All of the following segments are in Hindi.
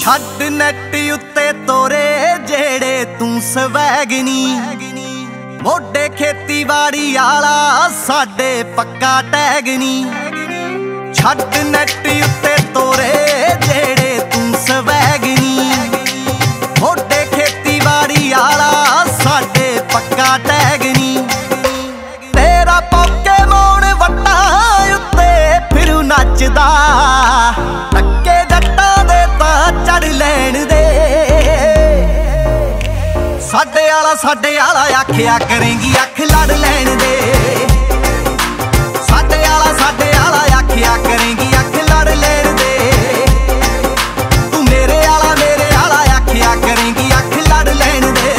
ਛੱਡ ਨੈਟ ਉੱਤੇ ਤੋਰੇ ਜਿਹੜੇ ਤੂੰ ਸਵੈਗਨੀ, ਮੋਢੇ ਖੇਤੀਬਾੜੀ ਆਲਾ ਸਾਡੇ ਪੱਕਾ ਟੈਗਨੀ। ਛੱਡ ਨੈਟ ਉੱਤੇ ਤੋਰੇ ਜਿਹੜੇ ਤੂੰ ਸਵੈਗਨੀ, ਮੋਢੇ ਖੇਤੀਬਾੜੀ ਆਲਾ ਸਾਡੇ ਪੱਕਾ ਟੈਗਨੀ। ਤੇਰਾ ਪੋਕੇਮੋਨ ਵੱਟਾਂ ਉੱਤੇ ਫਿਰੂ ਨੱਚਦਾ, ਟੱਕੇ ਜੱਟਾਂ ਦੇ ਤਾਂ ਚੜ ਲੈਣ ਦੇ। ਸਾਡੇ ਆਲਾ ਆਖਿਆ ਕਰੇਂਗੀ ਅੱਖ ਲੜ ਲੈਣ ਦੇ। ਸਾਡੇ ਆਲਾ ਆਖਿਆ ਕਰੇਂਗੀ ਅੱਖ ਲੜ ਲੈਣ ਦੇ। ਤੂੰ ਮੇਰੇ ਆਲਾ ਆਖਿਆ ਕਰੇਂਗੀ ਅੱਖ ਲੜ ਲੈਣ ਦੇ।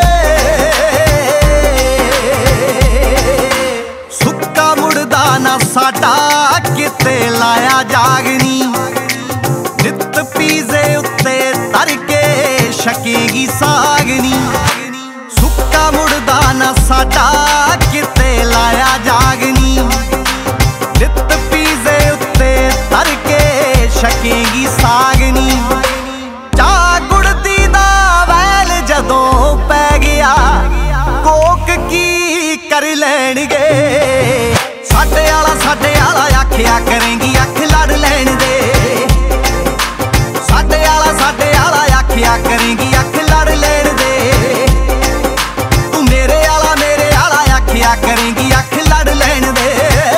ਸੁੱਕਾ ਮੁੜਦਾ ਨਾ ਸਾਡਾ ਕਿਤੇ ਲਾਇਆ ਜਾਗਨੀ, ਨਿੱਤ ਪੀਜ਼ੇ ਉੱਤੇ ਤਰ ਕੇ ਛਕੇਗੀ ਸਾਗਨੀ। ਸੁੱਕਾ ਮੁੜਦਾ ਨਾ ਸਾਡਾ ਕਿਤੇ ਲਾਇਆ ਜਾਗਨੀ, ਨਿੱਤ ਪੀਜ਼ੇ ਉੱਤੇ ਤਰ ਕੇ ਛਕੇਗੀ ਸਾਗਨੀ। ਚਾਹ ਗੁੜਦੀ ਦਾ ਵੈਲ ਜਦੋਂ ਪੈ ਗਿਆ, ਕੋਕ ਕੀ ਕਰ ਲੈਣਗੇ। ਸਾਡੇ ਆਲਾ ਆਖਿਆ ਕਰੇਂਗੀ ਅੱਖ ਲੜ ਲੈਣ ਦੇ। ਸਾਡੇ ਆਲਾ ਆਖਿਆ ਕਰੇਂਗੀ ਅੱਖ ਲੜ ਲੈਣ ਦੇ। ਤੂੰ ਮੇਰੇ ਆਲਾ ਆਖਿਆ ਕਰੇਂਗੀ ਅੱਖ ਲੜ ਲੈਣ ਦੇ।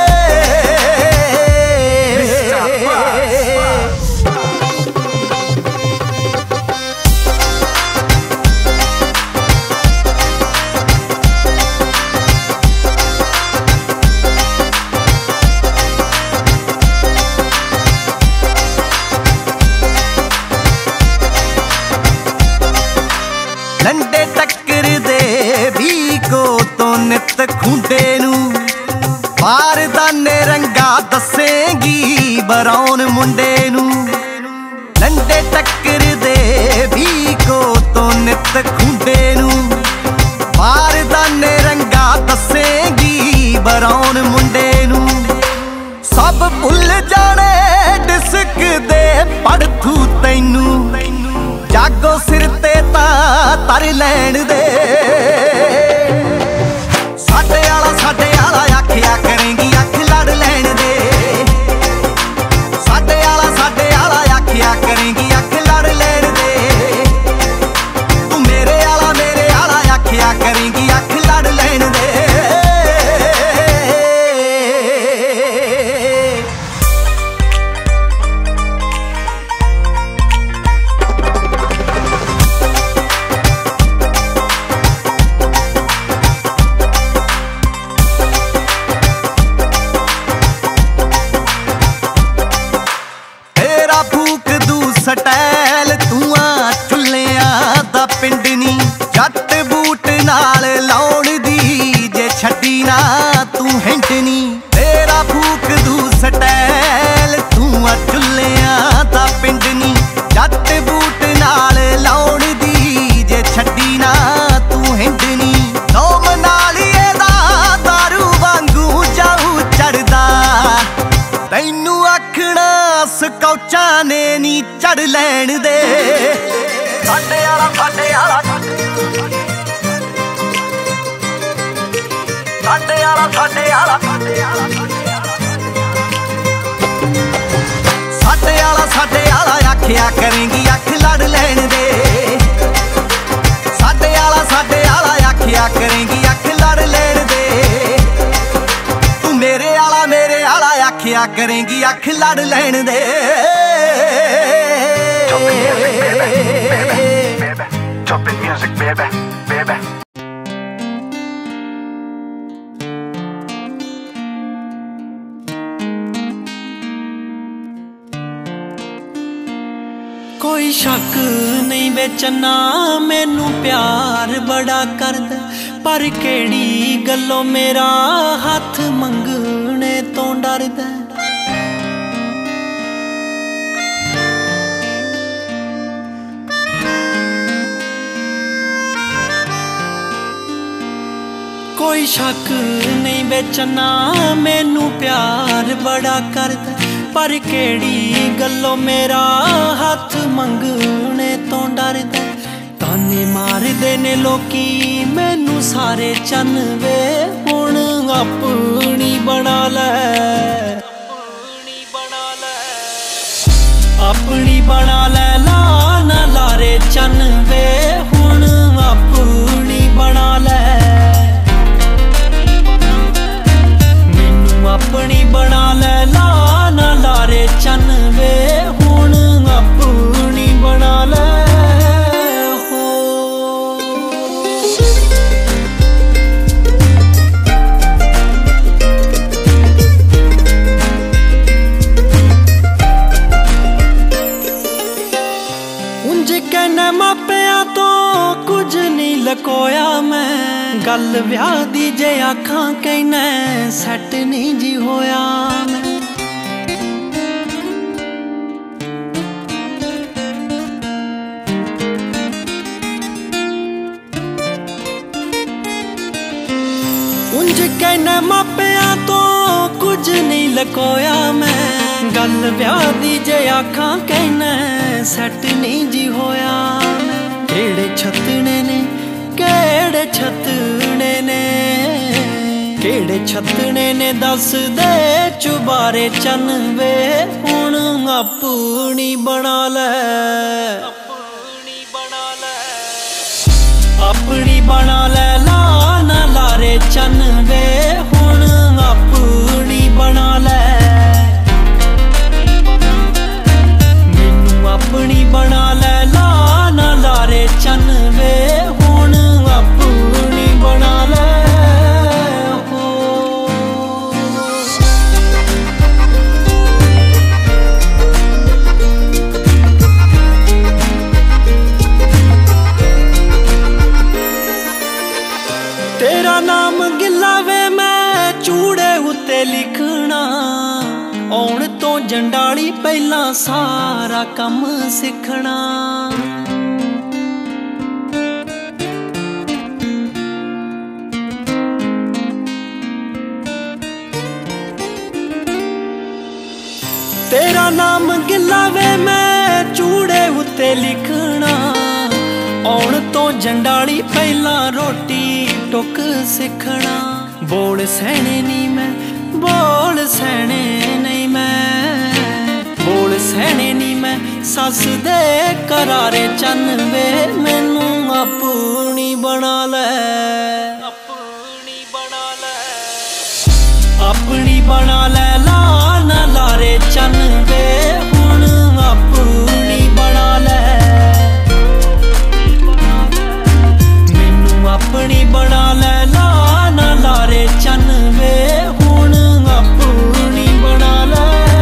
ਲੰਡੇ ਟੱਕਰਦੇ ਵੀ ਕੋ ਤੋਂ ਨਿੱਤ ਖੁੰਡੇ ਨੂੰ, ਬਾਰਦਾਨੇ ਰੰਗਾ ਦੱਸੇਂਗੀ ਬਰਾਉਨ ਮੁੰਡੇ ਨੂੰ। ਲੰਡੇ ਟੱਕਰਦੇ ਵੀ ਕੋ ਤੋਂ ਨਿੱਤ ਖੁੰਡੇ ਨੂੰ, ਬਾਰਦਾਨੇ ਰੰਗਾ ਦੱਸੇਂਗੀ ਬਰਾਉਨ ਮੁੰਡੇ ਨੂੰ। ਸਭ ਭੁੱਲ ਜਾਣੇ ਡਿਸਕ ਦੇ ਪੜਥੂ ਤੈਨੂੰ, ਜਾਗੋ ਸਿਰ ਤੇ ਤਾਂ ਤਰ ਲੈਣ ਦੇ। ਸਾਡੇ ਆਲਾ ਆਖਿਆ ਕਰੇਂਗੀ ਅੱਖ ਲੜ ਲੈਣ ਦੇ। ਸਾਡੇ ਆਲਾ ਆਖਿਆ ਕਰੇਂਗੀ ਅੱਖ ਲੜ ਲੈਣ ਦੇ। ਤੂੰ ਮੇਰੇ ਆਲਾ ਆਖਿਆ ਕਰੇਂਗੀ ਅੱਖ ਲੜ ਲੈਣ ਦੇ। ਸਟੈਲ ਤੂੰ ਆ ਚੁੱਲਿਆਂ ਦਾ ਪਿੰਡ ਨੀ, ਜੱਟ ਬੂਟ ਨਾਲ ਲਾਉਣ ਦੀ ਜੇ ਛੱਡੀ ਨਾ ਤੂੰ ਹਿੰਟ ਨੀ। ਤੇਰਾ ਫੂਕ ਦੂ ਸਟੈਲ ਤੂੰ ਆ ਚੁੱਲਿਆਂ ਦਾ ਪਿੰਡ ਨੀ, ਜੱਟ ਬੂਟ ਨਾਲ ਲਾਉਣ ਦੀ ਜੇ ਛੱਡੀ ਨਾ ਤੂੰ ਹਿੰਟ ਨੀ। ਨੌਮ ਨਾਲ ਇਹਦਾ ਦਾਰੂ ਵਾਂਗੂ ਜਾਊ ਚੜਦਾ, ਤੈਨੂੰ ਆਖਣਾ ਸਕੌਚਾਂ ਨੇ ਨੀ ਚੜ ਲੈਣ ਦੇ। ਸਾਡੇ ਆਲਾ ਸਾਡੇ ਆਲਾ ਆਖਿਆ ਕਰੇਂਗੀ ਅੱਖ ਲੜ ਲੈਣ ਦੇ। ਸਾਡੇ ਆਲਾ ਆਖਿਆ ਕਰੇਂਗੀ ਅੱਖ ਲੜ ਲੈਣ ਦੇ। ਤੂੰ ਮੇਰੇ ਆਲਾ ਆਖਿਆ ਕਰੇਂਗੀ ਅੱਖ ਲੜ ਲੈਣ ਦੇ। Jumpin' music, baby, baby. कोई शक नहीं बेचना मैनू प्यार बड़ा करदा, पर केड़ी गल्लों मेरा हाथ मंगने तो डरदा। कोई शक नहीं बेचना मैनू प्यार बड़ा करदा, पर केड़ी गल्लों मेरा हाथ मंगने तो डरदा। ताने मारदे ने लोकी मैनू सारे चन वे, हुण अपनी बना ले, अपनी बना ले ला ना लारे चन वे, हुण अपनी बना ले, मैनू अपनी बना ले ला ना लारे चन वे, हुण अपनी बना ले। मापिया तो कुछ नहीं लकोया मैं, गल ब्याह दी जे आखां कहना सैट नहीं जी होया मैं। उंज कहना मापिया तो कुछ नहीं लकोया मैं, गल ब्याह दी जे आखां कहना सैट नहीं जी होया। केड़े छतने ने, केड़े छतने ने, केड़े छतने ने दस दे चुबारे चन वे, हुण अपनी बना ले, अपनी बना ले ला ना लारे चन वे, हुण अपनी बना ले, मैनू अपनी बना ले ला ना लारे चन वे, हुण अपनी बना ले। तेरा नाम गिला वे मैं चूड़े उत्ते लिखना, आउण तो जंडाली पहला सारा कम सिखना। तेरा नाम गिला वे मैं चूड़े उत्ते लिखना, आउण तो जंडाली पहला रोटी टुक सिखना। बोल सहने नहीं मैं, बोल सहने नहीं मैं, बोल सहने नहीं मैं, सस दे करारे चन वे, मैनू अपनी बना ले, अपनी बना ले, अपनी बना ले ला ना लारे चन वे, हुण अपनी बना ले, मैनू अपनी बना ले ला ना लारे चन वे, हुण अपनी बना ले।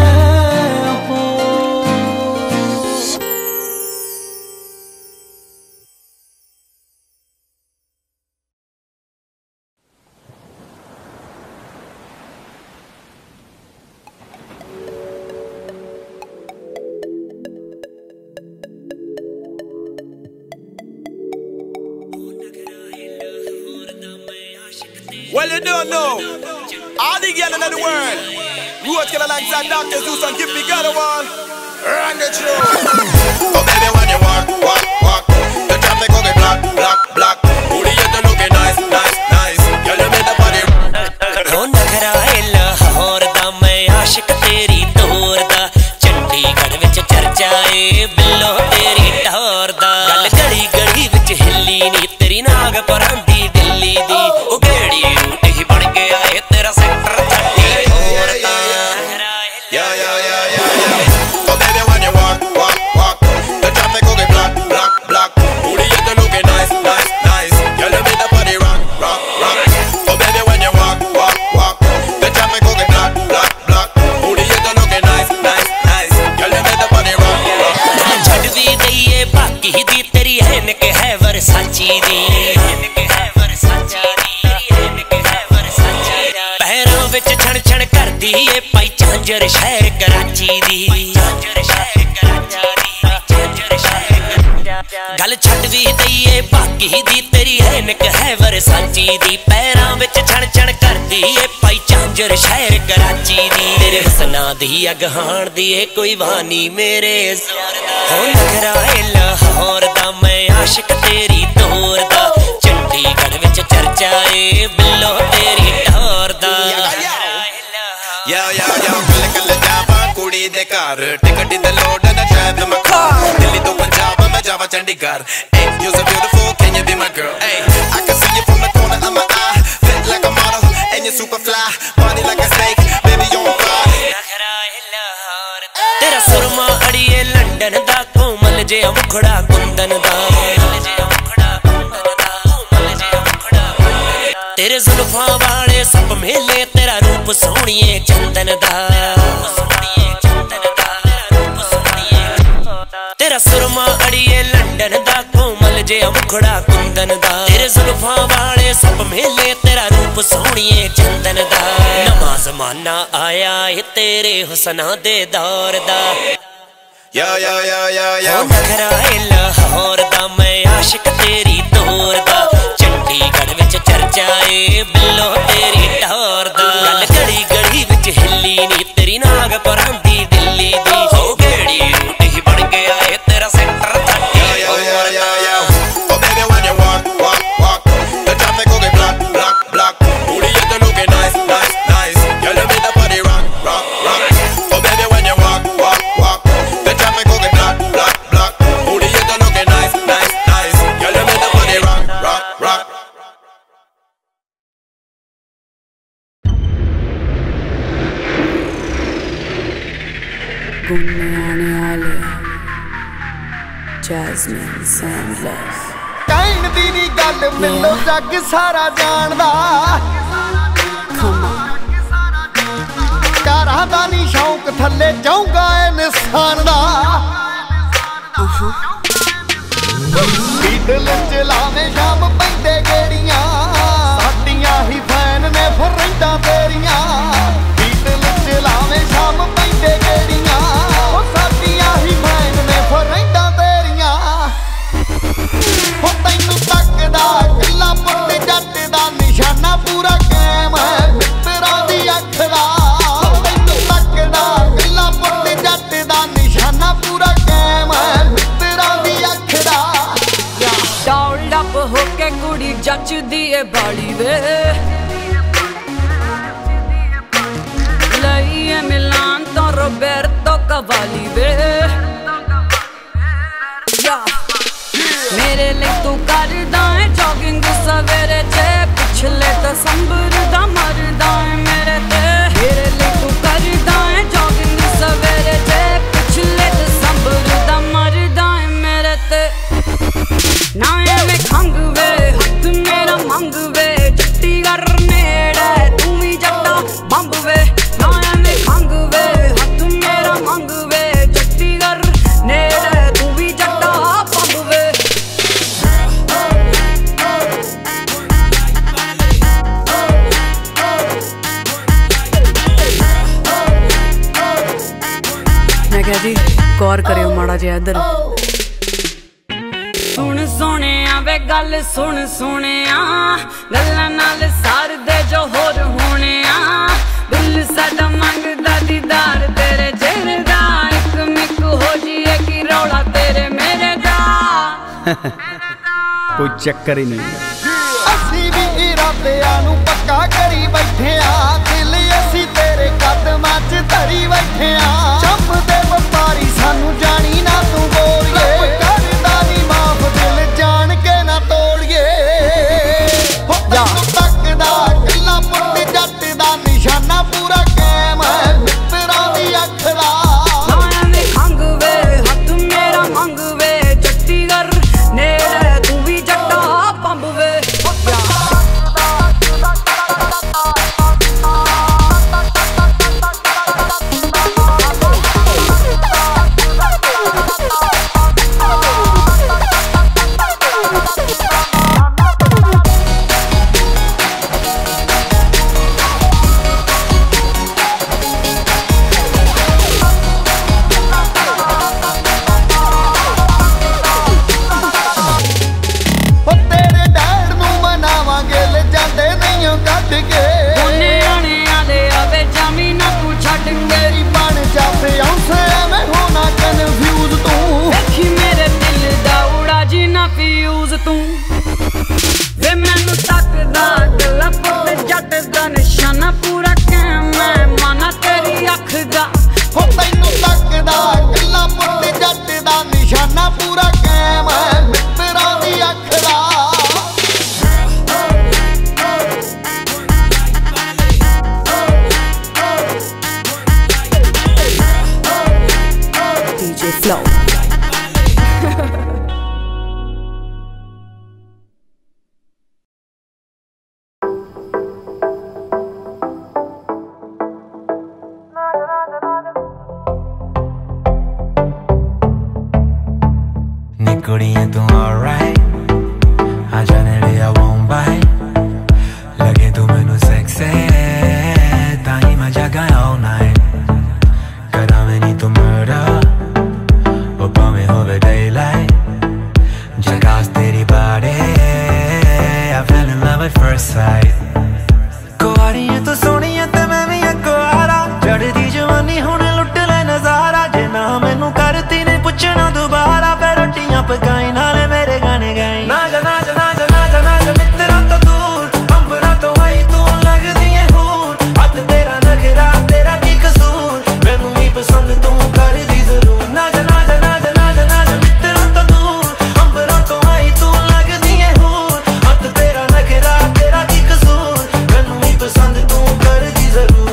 Well, you don't know. All the girls in the world. Roach get alongside Dr. Zeus and give me God a one. Run the show. Oh, baby, when you walk, walk, walk, the traffic will be block, block, block. Booty, you're looking nice, nice, nice. Girl, you made the body. हो नखरा है लाहौर दा, मैं आशिक तेरी तोर दा, चंडीगढ़ विच चर्चा ए बिल्लो तेरी टौर दा। गल गली गली विच हिल्ली नी तेरी नाग परांदी दिल्ली दी, ओ गेड़ी रूट ही बन गया है तेरा सेक्टर 34 दा। Yeah, yeah, yeah, yeah, yeah. Oh, baby, when you walk, walk, walk, the traffic will be block, block, block. Booty, you're looking nice, nice, nice. Girl, you made the body rock, rock, rock. Oh, baby, when you walk, walk, walk, the traffic will be block, block, block. Booty, you're looking nice, nice, nice. Girl, you made the body rock, rock, rock. छड़ भी दईए बाकी दी तेरी हैनक है वरसाची दी, पैरों विच छण छण कर दी पाई झांझर शहर कराची दी। गल छड़ भी दईए बाकी दी तेरी ऐनक है वरसाची दी पैरां विच छण छण करदी ए पाई झांजर शहर कराची दी तेरे हसना दी अगहाण दी ए कोई वानी मेरे जोर दा हो नखरा ए लाहौर दा मैं आशिक तेरी तोर दा चंडीगढ़ विच चर्चा ए बिल्लो तेरी टोर दा या कल कल जावा कुड़ी दे घर ticket in the load and I drive in my car Delhi to Punjab मैं जावा Chandigarh hey you're so beautiful can you be my girl hey I can see you from the corner of my eye fit like a model and you're super fly body like a snake baby you're on fire तेरा सुरमा अड़िए लंदन दा कोमल जे मुखड़ा कुंदन दा तेरे जुल्फां वाले सब मेले तेरा रूप सोहणिए चंदन दा तेरा सुरमा अड़िए लंदन दा कोमल जे मुखड़ा कुंदन दा तेरे जुल्फां वाले सब मेले तेरा रूप सोहणिए चंदन दा नवा ज़माना आया है तेरे हुस्ना दे दौर दा या हो नखरा ए लाहौर दा मैं आशिक तेरी तोर दा चंडीगढ़ विच चर्चा ए बिल्लो तेरी टोर दा गल गड़ी गड़ी विच हिल्ली नी तेरी नाग परांदी दिल्ली दी हो गेड़ी रूट ही बन गया ए तेरा sector 30 oh baby when you walk the traffic go get block booty you looking nice you let me the body rock oh baby when you walk the traffic go get block booty you looking nice you let me the body rock घूमने आने वाले जैस्मिन सैंडलर्स ਕਹਿਣ ਦੀ ਨੀ ਗੱਲ ਮੈਨੂੰ ਜੱਗ ਸਾਰਾ ਜਾਣਦਾ ਕਾਰਾਂ ਦਾ ਨੀ ਸ਼ੌਂਕ ਥੱਲੇ ਜਾਊਗਾ ਇਨਸਾਨ ਦਾ ਦਿਲ ਚ ਲਾਵੇਂ ਸ਼ਾਮ ਪੈਂਦੇ ਗੇੜੀਆਂ ਸਾਡੀਆਂ ਹੀ ਫੈਨ ਨੇ ਫਿਰ ਰਹਿੰਦਾ ਤੇਰੀਆਂ ਦਿਲ ਚ ਲਾਵੇਂ ਸ਼ਾਮ ਪੈਂਦੇ ਗੇੜੀਆਂ ਉਹ ਸਾਡੀਆਂ ਹੀ ਫੈਨ ਨੇ ਫਿਰ ਰਹਿੰਦਾ ਤੇਰੀਆਂ ਹੋ ਤੈਨੂੰ ਤੱਕਦਾ ਗੱਲਾਂ ਪੁੱਤ ਜੱਟ ਦਾ ਨਿਸ਼ਾਨਾ ਪੂਰਾ ਕਾਇਮ ਹੈ ਮਿੱਤਰਾਂ ਦੀ ਅੱਖ ਦਾ ਤੈਨੂੰ ਤੱਕਦਾ ਗੱਲਾਂ ਪੁੱਤ ਜੱਟ ਦਾ ਨਿਸ਼ਾਨਾ ਪੂਰਾ ਕਾਇਮ ਹੈ ਮਿੱਤਰਾਂ ਦੀ ਅੱਖ ਦਾ ਡੌਲਡ ਅਪ ਹੋ ਕੇ ਕੁੜੀ ਜੱਚਦੀ ਏ ਬਾਲੀ ਵੇ ਲਈਏ ਮਿਲਾਨ ਤੋਂ ਰੋਬਰਟੋ ਕਵਾਲੀ ਵੇ मेरे लिए तू करदा है जॉगिंग सवेरे जे पिछले दसंबर दा मरदा है मेरे ते मेरे लिए तू करदा है जॉगिंग सवेरे जे पिछले दसंबर दा मरदा है मेरे ते ना एवें खंग वे हथ मेरा मंग वे जट्टी कर नेड़े तू भी जट्टा बंब वे ना एवें खंग वे हथ मेरा मंग वे जट्टी कर नेड़े तू भी जट्टा बंब वे जी गौर करियो माड़ा जिहा इधर सुन सोहणिया वे गल सुन सोहणिया गल्लां नाल सार दे जो होर होणिया दिल साडा मंगदा दीदार तेरे चेहरे दा इक मिक हो जीए कि रौला तेरे मेरे दा कोई चक्कर ही नहीं असी भी इरादियां नूं पक्का करी बैठे आ दिल असी तेरे कदमां च धरी बैठे आ चंपदे वपारी सानू जानी ना तू बोलिए करदा नी माफ दिल जान के ना तोड़िए हो तैनूं तकदा गल्लां पुੱਟ जट दा निशाना पूरा कायम है मित्तरां दी अख दा नायां खंग वे हथ मेरा मंग वे जट्टी कर नेड़े तू भी जट्टा बंब वे कुड़ियां तू alright आ जाने लिया won't bite लगे तू मैनू sexy ताही मैं जगा all night करा मैनी तू murder वो पावे होवे daylight जगास तेरी body I fell in love at first sight कुआरी है तू सोनी है ते मैं भी कुआरा चढ़दी जवानी हुण लुट ले नजारा जे ना मैनू करती ने पुछना दोबारा फिर रोटियां पकाई नाले मेरे गाने गाई ना जा ना जा ना जा ना जा ना जा मित्रा तो दूर अंबरा तो आई तू लगदी है हूर हद तेरा नखरा तेरा की कसूर मैनू ही पसंद तू कर दी जरूर ना जा ना जा ना जा ना जा ना जा मित्रा तो दूर अंबरा तो आई तू लगदी है हूर हद तेरा नखरा तेरा की कसूर मैनू ही पसंद तू कर दी जरूर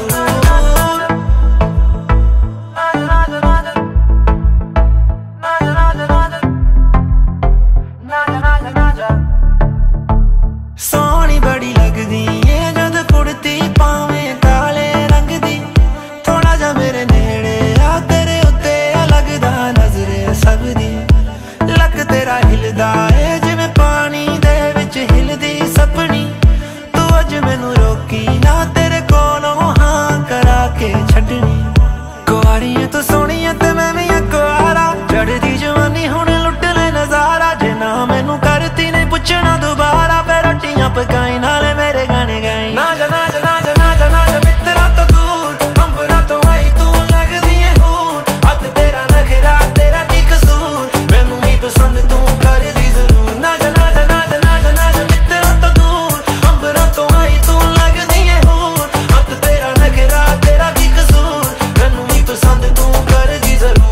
सोहनी बड़ी लगदी है जद कुड़ती पावे काले रंग दी थोड़ा जा मेरे नेड़े आ तेरे उत्ते लगदा नजरे सब दी लक तेरा हिलदा है जिवें पानी दे विच हिलदी सपनी तू अज मैनू रोकी ना तेरे कोलों हां करा के छड्डनी कुआरी है तू सोहनी है ते मैं भी कुआरा चढ़दी जवानी हुण लुट ले नजारा जे ना मैनू करती ने पुछना दोबारा फिर रोटियां पकाई नाले मेरे गाने गाई ना जा ना जा ना जा ना जा ना जा मित्रा तो दूर अंबरा तो आई तू लगदी है हूर हद तेरा नखरा तेरा की कसूर मैनू ही पसंद तू कर दी जरूर ना जा ना जा ना जा ना जा ना जा मित्रा तो दूर अंबरा तो आई तू लगदी है हूर हद तेरा नखरा तेरा की कसूर मैनू ही पसंद तू कर दी जरूर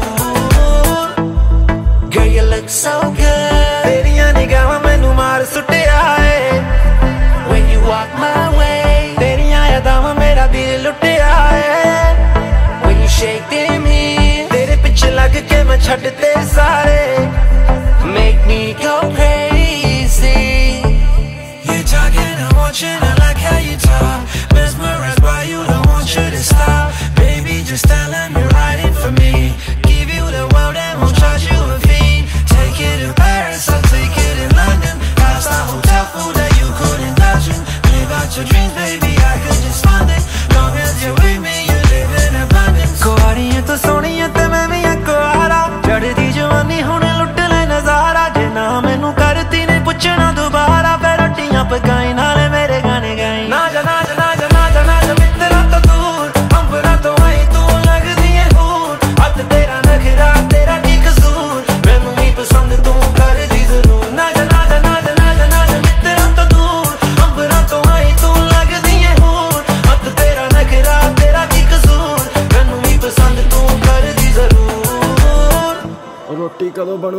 Girl you look so good तेरियां निगाहां मैनू मार सुटिया है When you walk my way तेरियां यादां मेरा दिल लुटिया है When you shake me तेरे पिछे लग के मैं छड्डते सारे Make me go crazy You're talking, I want you, I like how you talk Mesmerized by you, don't want you to stop Baby, just tell them you're riding for me Give you the world and won't charge you a fee Take it to Paris, I'll take it in London Five-star hotel food that you couldn't touch it Live out your dreams, baby, I could just fund it Long as you're with me, you live in abundance कुआरी है तू सोहनी है ते मैं भी कुआरा चढ़दी जवानी हुण लुट ले नजारा जे ना मैनू करती ने पुछना दोबारा फिर रोटियां पकाई नाले मेरे गाने गाई ना जा ना जा ना जा ना जा ना जा मित्रा तो दूर अंबरा तो आई तू लगदी है हूर हद तेरा नखरा तेरा की कसूर मैनू ही पसंद तू कर दी जरूर ना जा ना जा ना जा ना जा ना जा मित्रा तो दूर अंबरा तो आई तू लगदी है हूर हद तेरा नखरा तेरा की कसूर मैनू ही पसंद तू कर दी जरूर रोटी कदों बनू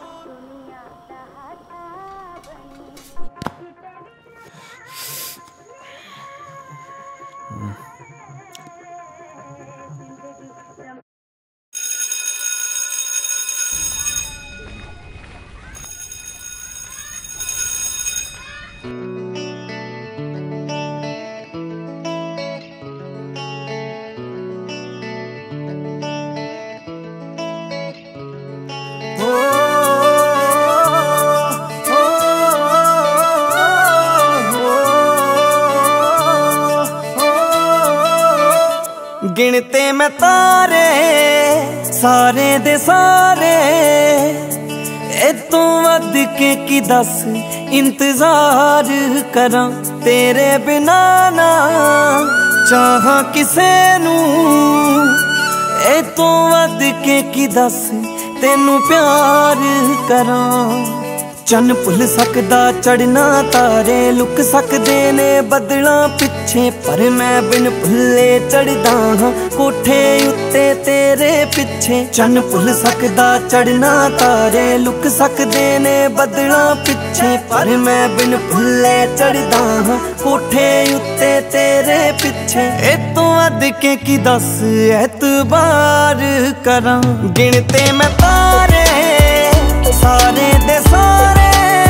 गिनते मैं तारे सारे दे सारे ए तू वध के की दस इंतजार करा तेरे बिना ना चाहा किसे नू ए तू वध के की दस तेनू प्यार करा चन भुल सकदा चढ़ना तारे लुक सकदे ने बदला पिछे पर मैं बिन भुल्ले चढ़दा हां कोठे उत्ते तेरे पिछे चन भुल सकदा चढ़ना तारे लुक सकदे ने बदला पिछे पर मैं बिन भुल्ले चढ़दा हां कोठे उत्ते तेरे पिछे ए तू अद के की दस एतबार करा गिनते मैं तारे सारे दे सारे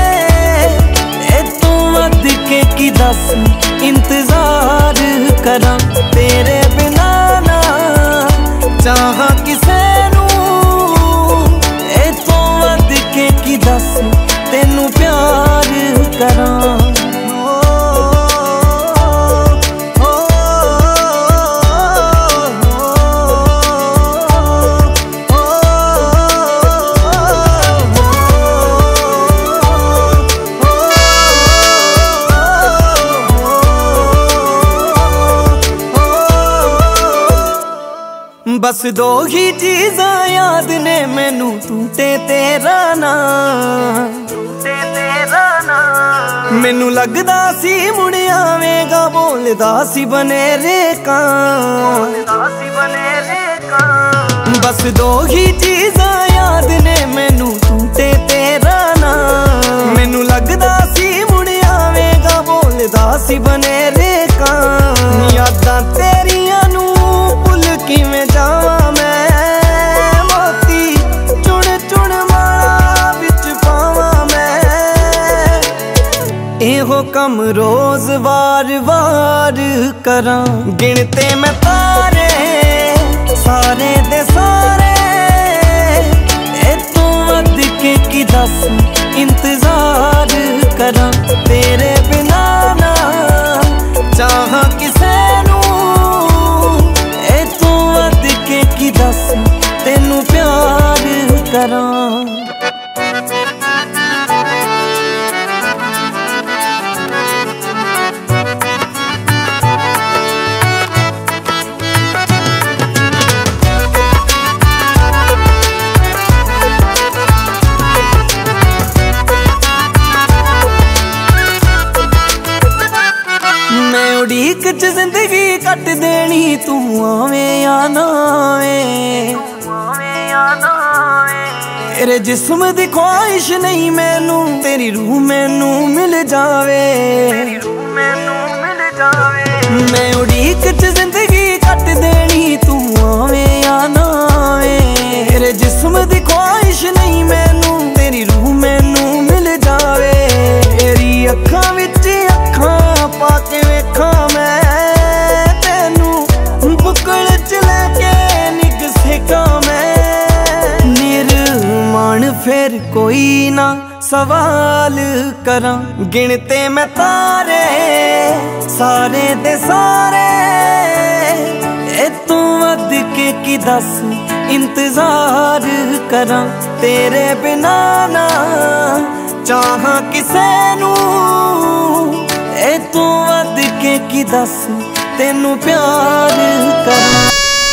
ए तू वध के की दस इंतजार करा तेरे बिना ना चाहा किसे नू ए तू वध के की बस दो ही चीज़ां याद ने मैनू, तू ते तेरा नाम। मैनू लगदा सी मुड़ आवेगा, बोलदा सी बनेरे कां। बस दो ही चीज़ां याद ने मैनू, तू ते तेरा नाम। मैनू लगदा सी मुड़ आवेगा, बोलदा सी बनेरे कां। यादां तेरियां नू भुल किवें जावां मैं, मोती चुन चुन माला विच पावां मैं। एहो कम रोज वार वार करां, गिनते मैं तारे सारे दे सारे। ए तू वध के की दस इंतजार करां, तेरे बिना ना चाहां किसे नू। ए तू वध के की दस तेनू प्यार करां। उड़ीक च जिंदगी कट देनी, तू आवे या ना आवे। तेरे जिस्म दी ख्वाहिश नहीं मैनू, तेरी रूह मैनू मिल जावे। मैं उड़ीक च जिंदगी कट देनी, तू आवे या ना आवे। तेरे जिस्म दी ख्वाहिश नहीं मैनू, तेरी रूह मैनू मिल जावे। तेरी अखां विच अखां पाके वेखां मैं, तेनू बुकल च लेके निग सेकां मैं। निर्माण फिर कोई ना सवाल करां, गिनते मैं तारे सारे दे सारे। ए तू वध के की दस इंतजार करां, तेरे बिना ना चाहां किसे नू। ए तू वध के की दस तेनू प्यार करां।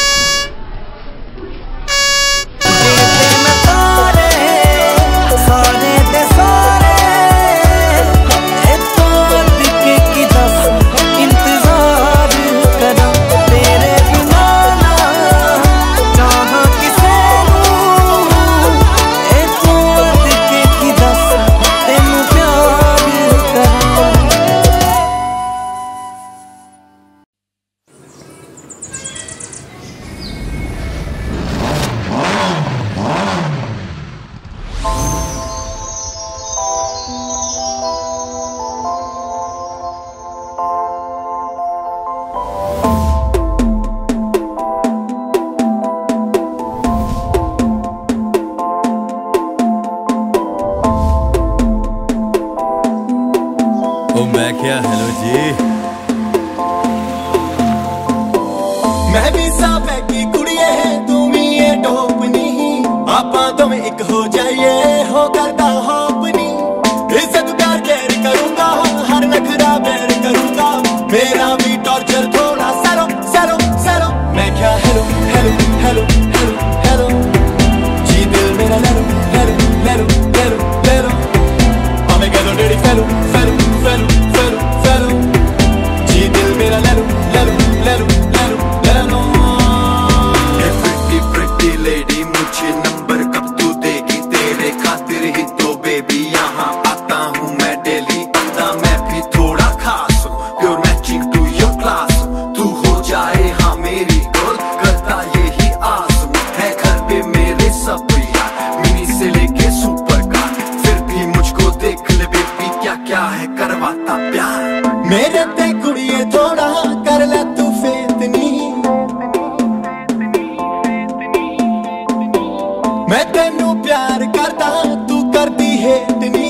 गिनते मैं तारे सारे दे सारे। ए तू वध के की दस इंतजार करां, तेरे बिना ना चाहां किसे नू। ए तू वध के की दस तेनू प्यार करां। ओ मैं क्या हेलो जी। मैं भी साबे की कुड़िए, तू भी ये टोपनी। आपा दोवें एक हो जाइए, हो करदा होपनी। इज्जत प्यार केयर करूंगा, हर नखरा बेर करूंगा। मेरा भी टॉर्चर थोड़ा सैरो सैरो सैरो। मैं क्या hello hello hello hello hello जी, दिल मेरा लेलो लेलो लेलो लेलो लेलो। हमें कह दो daddy fellow fellow fellow fellow fellow जी, दिल मेरा लेलो लेलो लेलो लेलो लेलो। प्रिटी प्रिटी लेडी, मुझे नंबर कब तू देगी? तेरे खातिर ही तो बेबी यहाँ आता हूँ मैं डेली। बंदा मैं भी थोड़ा खास हूँ, pure matching to your class. तू हो जाए हाँ मेरी गोल, करता यही आस है। घर पे मेरे सब यार, मिनी से लेके सुपर कार। फिर भी मुझको देख ले बेबी, क्या क्या है करवाता प्यार। मेरे ते कुड़िए थोड़ा कर ले तू फेतनी। मैं तेनू प्यार करदा, तू करदी हेट नी।